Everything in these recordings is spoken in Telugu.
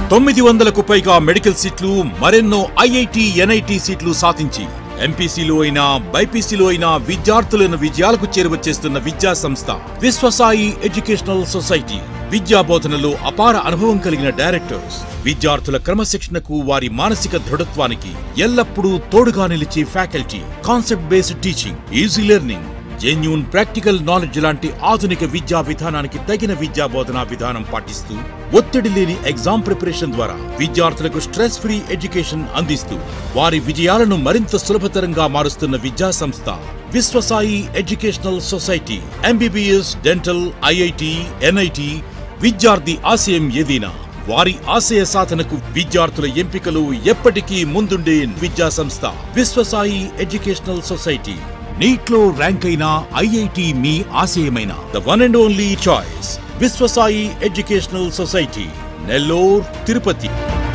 900కు పైగా మెడికల్ సీట్లు, మరెన్నో ఐఐటి, ఎన్ఐటి సీట్లు సాధించి ఎంపీసీలో అయినా బైపీసీలో అయినా విద్యార్థులను విజయాలకు చేరువచేస్తున్న విద్యా సంస్థ విశ్వసాయి ఎడ్యుకేషనల్ సొసైటీ. విద్యా బోధనలో అపార అనుభవం కలిగిన డైరెక్టర్స్ విద్యార్థుల క్రమశిక్షణకు, వారి మానసిక దృఢత్వానికి ఎల్లప్పుడూ తోడుగా నిలిచే faculty, concept based teaching, easy learning, genuine practical knowledge లాంటి ఆధునిక విద్యా విధానానికి తగిన విద్యా బోధనా విధానం పాటిస్తూ ఒత్తిడి లేని ఎగ్జామ్ ప్రిపరేషన్ ద్వారా విద్యార్థులకు స్ట్రెస్ ఫ్రీ ఎడ్యుకేషన్ అందిస్తూ వారి విజయాలను మరింత సులభతరంగా మారుస్తున్న విద్యా సంస్థ Vishwasai educational society. MBBS, dental, IIT, NIT విద్యార్థి ఆశయం ఏదైనా వారి ఆశయ సాధనకు విద్యార్థుల ఎంపికలు ఎప్పటికీ ముందుండే విద్యా సంస్థ విశ్వసాయి ఎడ్యుకేషనల్ సొసైటీ. నీట్లో ర్యాంక్ అయిన ఐఐటి మీ ఆశయమైన the one and only choice Vishwasai educational society, Nellore, Tirupati.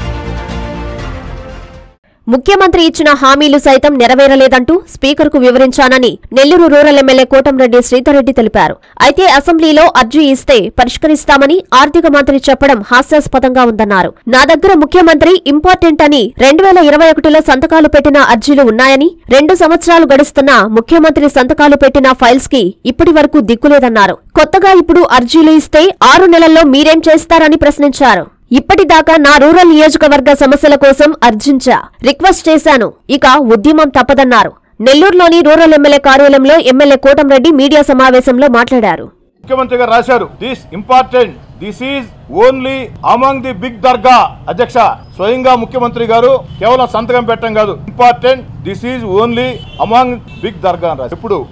ముఖ్యమంత్రి ఇచ్చిన హామీలు సైతం నెరవేరలేదంటూ స్పీకర్కు వివరించానని నెల్లూరు రూరల్ ఎమ్మెల్యే కోటంరెడ్డి శ్రీధర్రెడ్డి తెలిపారు. అయితే అసెంబ్లీలో అర్జీ ఇస్తే పరిష్కరిస్తామని ఆర్థిక మంత్రి చెప్పడం హాస్యాస్పదంగా ఉందన్నారు. నా దగ్గర ముఖ్యమంత్రి ఇంపార్టెంట్ అని 2021లో సంతకాలు పెట్టిన అర్జీలు ఉన్నాయని, 2 సంవత్సరాలు గడుస్తున్నా ముఖ్యమంత్రి సంతకాలు పెట్టిన ఫైల్స్ కి ఇప్పటి వరకు దిక్కులేదన్నారు. కొత్తగా ఇప్పుడు అర్జీలు ఇస్తే 6 నెలల్లో మీరేం చేస్తారని ప్రశ్నించారు. ఇప్పటిదాకా నా రూరల్ నియోజకవర్గ సమస్యల కోసం అర్జించా, రిక్వెస్ట్ చేశాను, ఇక ఉద్యమం తప్పదన్నారు. నెల్లూరులోని రూరల్ ఎమ్మెల్యే కార్యాలయంలో ఎమ్మెల్యే కోటంరెడ్డి మీడియా సమావేశంలో మాట్లాడారు. ముఖ్యమంత్రి గారు రాశారు, this important, this is only among the big దర్గా. అధ్యక్ష, స్వయంగా ముఖ్యమంత్రి గారు కేవలం సంతకం పెట్టడం కాదు, important, this is only among big దర్గా అని రాశారు. ఇప్పుడు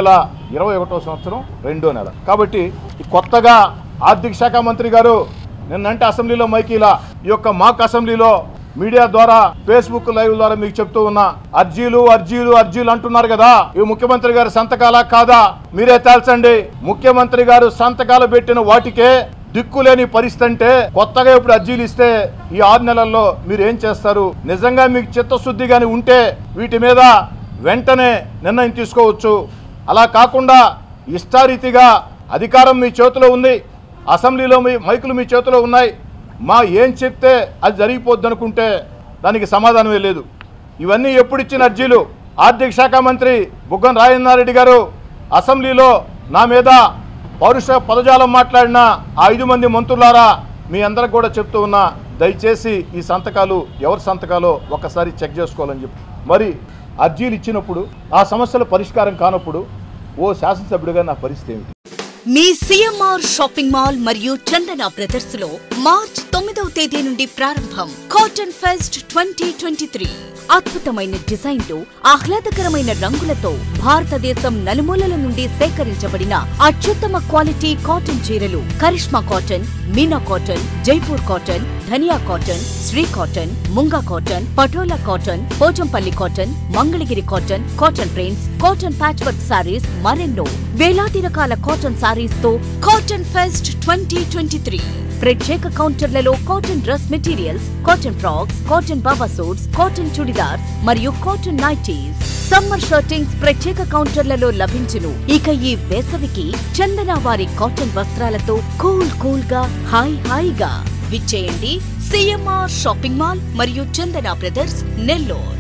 2021 సంవత్సరం 2వ నెల కాబట్టి కొత్తగా ఆర్థిక శాఖ మంత్రి గారు నిన్నంటే అసెంబ్లీలో మైకీలా ఈ యొక్క మాక్ అసెంబ్లీలో మీడియా ద్వారా, ఫేస్బుక్ లైవ్ ద్వారా మీకు చెప్తూ ఉన్నా, అర్జీలు అర్జీలు అర్జీలు అంటున్నారు కదా, ఇవి ముఖ్యమంత్రి గారి సంతకాలా కాదా మీరే తేల్చండి. ముఖ్యమంత్రి గారు సంతకాలు పెట్టిన వాటికే దిక్కులేని పరిస్థితి అంటే కొత్తగా ఇప్పుడు అర్జీలు ఇస్తే ఈ 6 నెలల్లో మీరు ఏం చేస్తారు? నిజంగా మీకు చిత్తశుద్ధి గాని ఉంటే వీటి మీద వెంటనే నిర్ణయం తీసుకోవచ్చు. అలా కాకుండా ఇష్టారీతిగా అధికారం మీ చేతిలో ఉంది, అసెంబ్లీలో మీ మైకులు మీ చేతిలో ఉన్నాయి, మా ఏం చెప్తే అది జరిగిపోద్ది అనుకుంటే దానికి సమాధానమే లేదు. ఇవన్నీ ఎప్పుడు ఇచ్చిన అర్జీలు? ఆర్థిక శాఖ మంత్రి బుగ్గన రాజేంద్రారెడ్డి గారు అసెంబ్లీలో నా మీద పౌరుష పదజాలం మాట్లాడిన 5 మంది మంత్రులారా మీ అందరికి కూడా చెప్తూ ఉన్నా, దయచేసి ఈ సంతకాలు ఎవరి సంతకాలో ఒక్కసారి చెక్ చేసుకోవాలని చెప్పి. మరి అర్జీలు ఇచ్చినప్పుడు ఆ సమస్యల పరిష్కారం కానప్పుడు ఓ శాసనసభ్యుడిగా నా పరిస్థితి ఏమిటి? మీ సిఎంఆర్ షాపింగ్ మాల్ మరియు చందన బ్రదర్స్ లో మార్చ్ 9వ తేదీ నుండి ప్రారంభం కాటన్ ఫెస్ట్ 2023. అద్భుతమైన డిజైన్లు, ఆహ్లాదకరమైన రంగులతో భారతదేశం నలుమూలల నుండి సేకరించబడిన అత్యుత్తమ క్వాలిటీ కాటన్ చీరలు, Karishma cotton, Meena cotton, Jaipur cotton, Dhaniya cotton, Shri cotton, Munga cotton, Patola cotton, Pochampally cotton, Mangalagiri cotton, cotton prints, cotton patch work saris, మరెన్నో వేలాది రకాల కాటన్ సారీస్ తో కాటన్ ఫెస్ట్ 2023. ప్రత్యేక కౌంటర్లలో cotton dress materials, cotton frocks, cotton బాబా సూట్స్, కాటన్ చుడిదార్స్ మరియు కాటన్ నైటీస్, సమ్మర్ షర్టింగ్స్ ప్రత్యేక కౌంటర్లలో లభించును. ఇక ఈ వేసవికి చందన వారి కాటన్ వస్త్రాలతో కూల్ గా హాయిగా విచ్చేయండి. సిఎంఆర్ షాపింగ్ మాల్ మరియు చందన బ్రదర్స్, నెల్లూరు.